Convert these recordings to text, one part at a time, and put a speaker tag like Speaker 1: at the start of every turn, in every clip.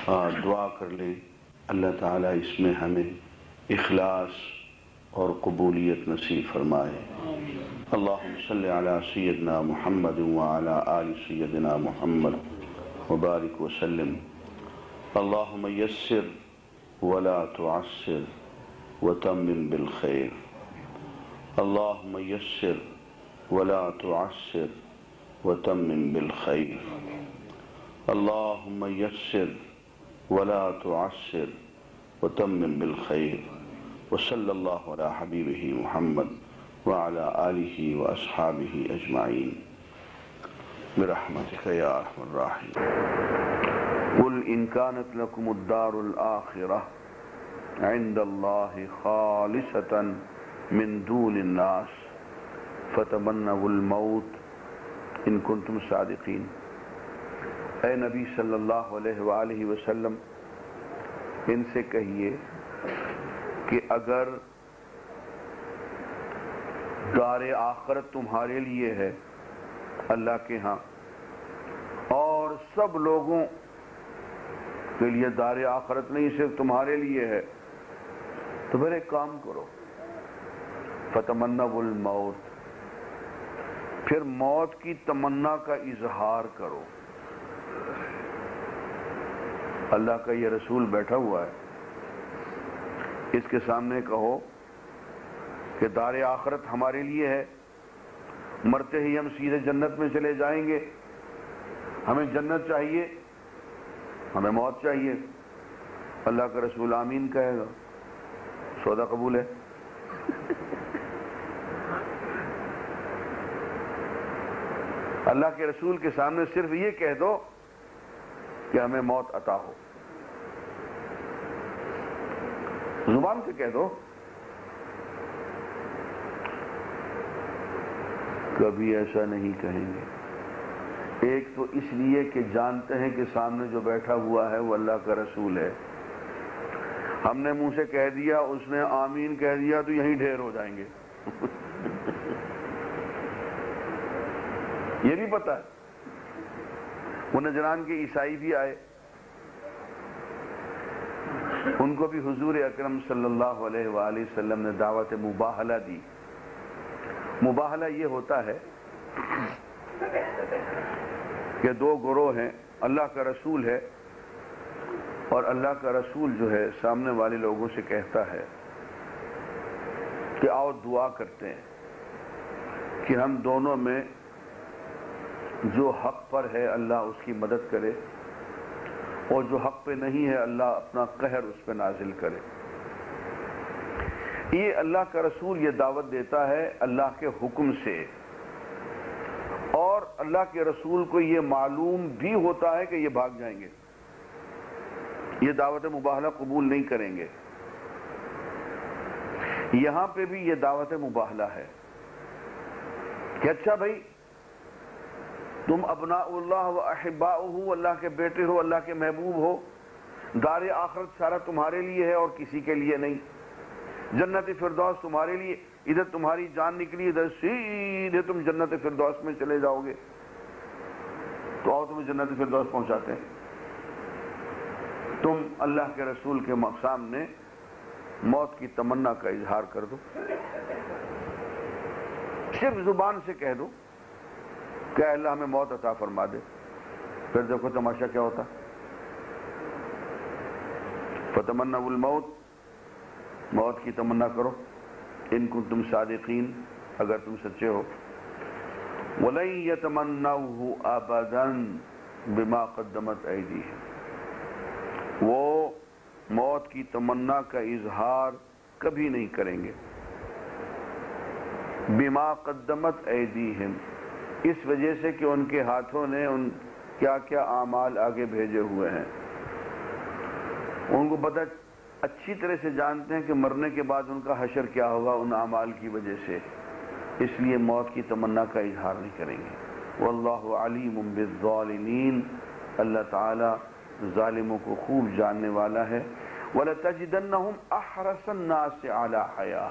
Speaker 1: دعا کر لیں، اللہ تعالیٰ اس میں ہمیں اخلاص اور قبولیت نصیب فرمائے۔ اللہم صلی علی سیدنا محمد وعلی آل سیدنا محمد وبارک وسلم۔ اللہم یسر ولا تعسر وتمم بالخیر۔ اللہم یسر ولا تعسر وتمم بالخیر۔ اللہم یسر ولا تعسر وتمم بالخیر۔ وصلی اللہ علی حبیبہ محمد وعلی آلہ واصحابہ اجمعین برحمتک یا ارحم الراحمین۔ قل ان كانت لكم الدار الآخرة عند الله خالصة من دون الناس فتمنوا الموت ان كنتم صادقین۔ اے نبی صلی اللہ علیہ وآلہ وسلم، ان سے کہیے کہ اگر دار آخرت تمہارے لیے ہے اللہ کے ہاں، اور سب لوگوں کے لیے دار آخرت نہیں صرف تمہارے لیے ہے، تو پھر ایک کام کرو، فتمنوا الموت، پھر موت کی تمنا کا اظہار کرو۔ اللہ کا یہ رسول بیٹھا ہوا ہے، اس کے سامنے کہو کہ دار آخرت ہمارے لیے ہے، مرتے ہی ہم سیدھے جنت میں چلے جائیں گے، ہمیں جنت چاہیے، ہمیں موت چاہیے۔ اللہ کا رسول آمین کہے گا، سودا قبول ہے۔ اللہ کے رسول کے سامنے صرف یہ کہہ دو کہ ہمیں موت عطا ہو، زبان سے کہہ دو۔ کبھی ایسا نہیں کہیں گے، ایک تو اس لیے کہ جانتے ہیں کہ سامنے جو بیٹھا ہوا ہے وہ اللہ کا رسول ہے، ہم نے منہ سے کہہ دیا، اس نے آمین کہہ دیا تو یہیں ڈھیر ہو جائیں گے۔ یہ بھی پتہ ہے۔ وہ نجران کے عیسائی بھی آئے، ان کو بھی حضور اکرم صلی اللہ علیہ وآلہ وسلم نے دعوت مباہلہ دی۔ مباہلہ یہ ہوتا ہے کہ دو گروہ ہیں، اللہ کا رسول ہے، اور اللہ کا رسول جو ہے سامنے والے لوگوں سے کہتا ہے کہ آؤ دعا کرتے ہیں کہ ہم دونوں میں جو حق پر ہے اللہ اس کی مدد کرے، اور جو حق پہ نہیں ہے اللہ اپنا قہر اس پہ نازل کرے۔ یہ اللہ کا رسول یہ دعوت دیتا ہے اللہ کے حکم سے، اور اللہ کے رسول کو یہ معلوم بھی ہوتا ہے کہ یہ بھاگ جائیں گے، یہ دعوت مباہلہ قبول نہیں کریں گے۔ یہاں پہ بھی یہ دعوت مباہلہ ہے کہ اچھا بھائی، تم ابناء اللہ و احباؤہ، اللہ کے بیٹے ہو، اللہ کے محبوب ہو، دار آخرت سارا تمہارے لیے ہے اور کسی کے لیے نہیں، جنت فردوس تمہارے لیے، ادھر تمہاری جان نکلی، ادھر سیدھے تم جنت فردوس میں چلے جاؤ گے، تو آؤ تمہیں جنت فردوس پہنچاتے ہیں۔ تم اللہ کے رسول کے سامنے موت کی تمنا کا اظہار کر دو، صرف زبان سے کہہ دو کہ اللہ ہمیں موت عطا فرما دے، پھر دیکھو تماشا کیا ہوتا۔ فتمنوا الموت، موت کی تمنا کرو، ان کنتم صادقین، اگر تم سچے ہو۔ وَلَن يَتَمَنَّوْهُ أَبَدًا بِمَا قَدَّمَتْ أَيْدِيهِمْ، وہ موت کی تمنا کا اظہار کبھی نہیں کریں گے، بِمَا قَدَّمَتْ أَيْدِيهِمْ، اس وجہ سے کہ ان کے ہاتھوں نے ان کیا کیا اعمال آگے بھیجے ہوئے ہیں۔ ان کو پتہ، اچھی طرح سے جانتے ہیں کہ مرنے کے بعد ان کا حشر کیا ہوگا ان اعمال کی وجہ سے، اس لیے موت کی تمنا کا اظہار نہیں کریں گے۔ واللہ علیم بالظالمین، اللہ تعالی ظالموں کو خوب جاننے والا ہے۔ وَلَتَجِدَنَّهُمْ أَحْرَصَ النَّاسِ عَلَى حَيَاةٍ،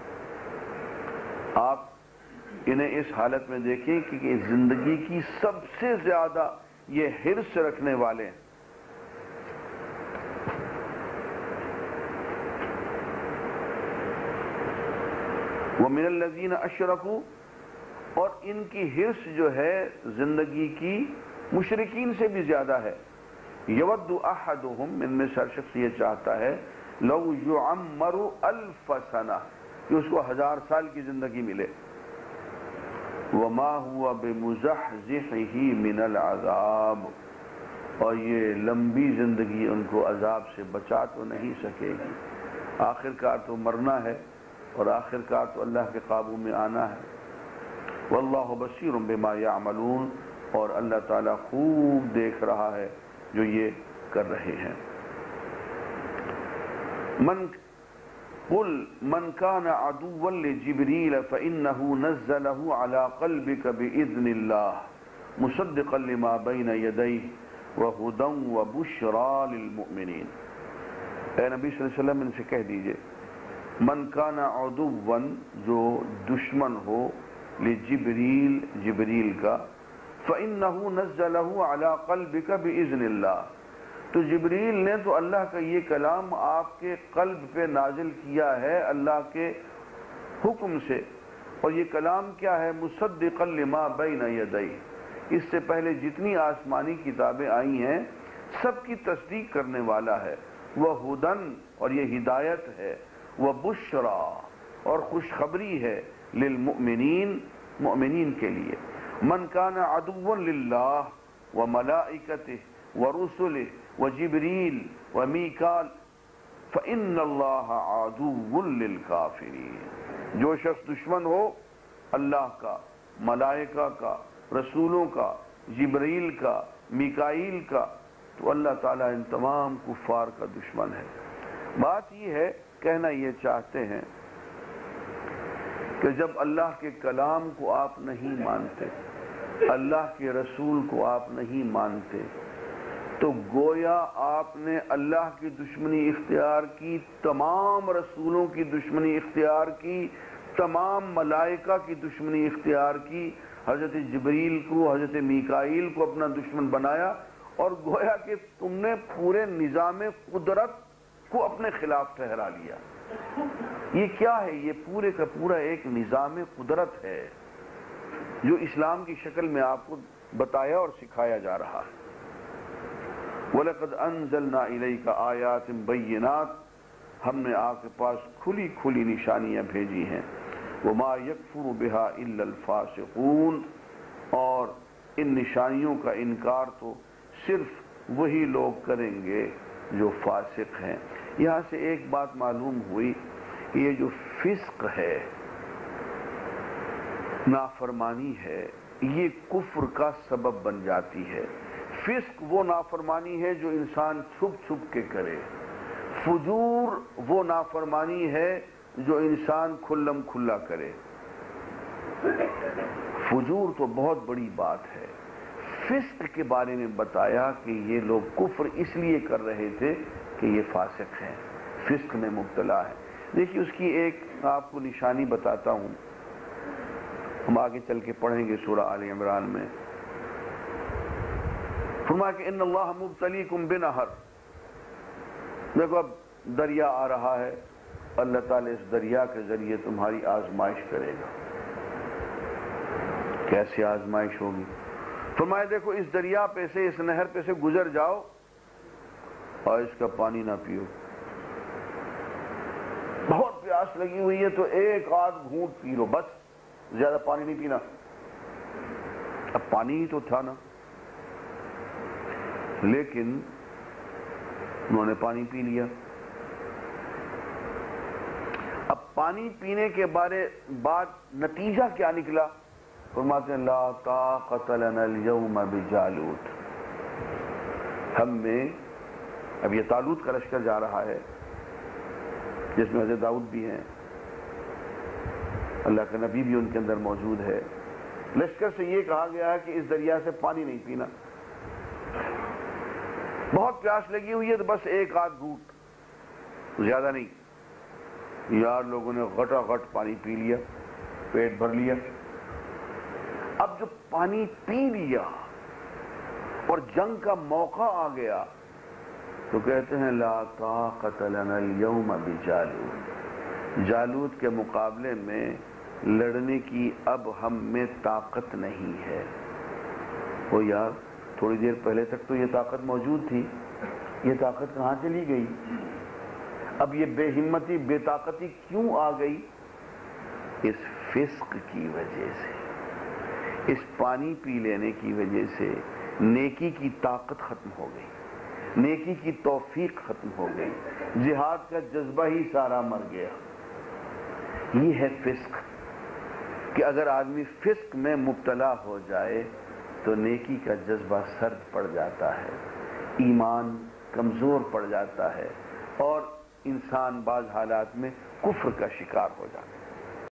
Speaker 1: آپ انہیں اس حالت میں دیکھیں کہ زندگی کی سب سے زیادہ یہ حرص رکھنے والے ہیں، وَمِنَ الَّذِينَ أَشْرَكُوا، اور ان کی حرص جو ہے زندگی کی مشرکین سے بھی زیادہ ہے. یود احدہم، ان میں سے ہر شخص یہ چاہتا ہے، لو یعمر الف سنہ، کہ اس کو 1000 سال کی زندگی ملے. وما هو بمزحزحہ من العذاب، اور یہ لمبی زندگی ان کو عذاب سے بچا تو نہیں سکے گی. آخرکار تو مرنا ہے اور آخرکار تو اللہ کے قابو میں آنا ہے. واللہ بصیر بما یعملون، اور اللہ تعالیٰ خوب دیکھ رہا ہے جو یہ کر رہے ہیں. قل من كان عدوا لجبريل فإنه نزله على قلبك بإذن الله مصدقا لما بين يديه وهدى وبشرى للمؤمنين. اے نبی صلی اللہ علیہ وسلم ان سے کہہ دیجئے، من كان عدوا، جو دشمن ہو، لجبریل، جبریل کا، فإنه نزله على قلبك بإذن الله، تو جبریل نے تو اللہ کا یہ کلام آپ کے قلب پہ نازل کیا ہے اللہ کے حکم سے. اور یہ کلام کیا ہے؟ مصدقا لما بین یدیہ، اس سے پہلے جتنی آسمانی کتابیں آئی ہیں سب کی تصدیق کرنے والا ہے. وہدن، اور یہ ہدایت ہے. وبشرا، اور خوشخبری ہے. للمؤمنین، مؤمنین کے لیے. من کان عدوا للہ وملائکتہ ورسلہ وجبریل ومیکال فإن اللہ عدو للکافرین، جو شخص دشمن ہو اللہ کا، ملائکہ کا، رسولوں کا، جبریل کا، میکائیل کا، تو اللہ تعالیٰ ان تمام کفار کا دشمن ہے. بات یہ ہے، کہنا یہ چاہتے ہیں کہ جب اللہ کے کلام کو آپ نہیں مانتے، اللہ کے رسول کو آپ نہیں مانتے، تو گویا آپ نے اللہ کی دشمنی اختیار کی، تمام رسولوں کی دشمنی اختیار کی، تمام ملائکہ کی دشمنی اختیار کی، حضرت جبریل کو، حضرت میکائیل کو اپنا دشمن بنایا، اور گویا کہ تم نے پورے نظام قدرت کو اپنے خلاف ٹھہرا لیا. یہ کیا ہے؟ یہ پورے کا پورا ایک نظام قدرت ہے جو اسلام کی شکل میں آپ کو بتایا اور سکھایا جا رہا ہے. وَلَقَدْ أَنزَلْنَا إِلَيْكَ آيَاتٍ بَيِّنَاتٍ، ہم نے آپ کے پاس کھلی کھلی نشانیاں بھیجی ہیں. وَمَا يَكْفُرُ بِهَا إِلَّا الْفَاسِقُونَ، اور ان نشانیوں کا انکار تو صرف وہی لوگ کریں گے جو فاسق ہیں. یہاں سے ایک بات معلوم ہوئی کہ یہ جو فسق ہے، نافرمانی ہے، یہ کفر کا سبب بن جاتی ہے. فسق وہ نافرمانی ہے جو انسان چھپ چھپ کے کرے. فجور وہ نافرمانی ہے جو انسان کھلم کھلا کرے. فجور تو بہت بڑی بات ہے. فسق کے بارے میں بتایا کہ یہ لوگ کفر اس لیے کر رہے تھے کہ یہ فاسق ہیں، فسق میں مبتلا ہے. دیکھیے اس کی ایک آپ کو نشانی بتاتا ہوں، ہم آگے چل کے پڑھیں گے سورہ آل عمران میں. فرمایا کہ ان اللہ مبتلیکم بنہر، دیکھو اب دریا آ رہا ہے، اللہ تعالیٰ اس دریا کے ذریعے تمہاری آزمائش کرے گا. کیسے آزمائش ہوگی؟ فرمایا دیکھو اس دریا پہ سے، اس نہر پہ سے گزر جاؤ اور اس کا پانی نہ پیو. بہت پیاس لگی ہوئی ہے تو ایک آدھ گھونٹ پی لو، بس زیادہ پانی نہیں پینا. اب پانی ہی تو تھا نا، لیکن انہوں نے پانی پی لیا. اب پانی پینے کے بعد نتیجہ کیا نکلا؟ فرماتے ہیں لا طاقت لنا اليوم بجالوت، ہم میں، اب یہ طالوت کا لشکر جا رہا ہے جس میں حضرت داؤد بھی ہیں، اللہ کا نبی بھی ان کے اندر موجود ہے. لشکر سے یہ کہا گیا ہے کہ اس دریا سے پانی نہیں پینا، بہت پیاس لگی ہوئی ہے تو بس ایک آدھ گھونٹ، زیادہ نہیں. یار لوگوں نے غٹا غٹ پانی پی لیا، پیٹ بھر لیا. اب جو پانی پی لیا اور جنگ کا موقع آ گیا تو کہتے ہیں لا طاقت لنا اليوم بجالوت، جالوت کے مقابلے میں لڑنے کی اب ہم میں طاقت نہیں ہے۔ وہ یار تھوڑی دیر پہلے تک تو یہ طاقت موجود تھی، یہ طاقت کہاں چلی گئی؟ اب یہ بے ہمتی بے طاقتی کیوں آ گئی؟ اس فسق کی وجہ سے، اس پانی پی لینے کی وجہ سے نیکی کی طاقت ختم ہو گئی، نیکی کی توفیق ختم ہو گئی، جہاد کا جذبہ ہی سارا مر گیا۔ یہ ہے فسق، کہ اگر آدمی فسق میں مبتلا ہو جائے تو نیکی کا جذبہ سرد پڑ جاتا ہے، ایمان کمزور پڑ جاتا ہے، اور انسان بعض حالات میں کفر کا شکار ہو جاتا ہے۔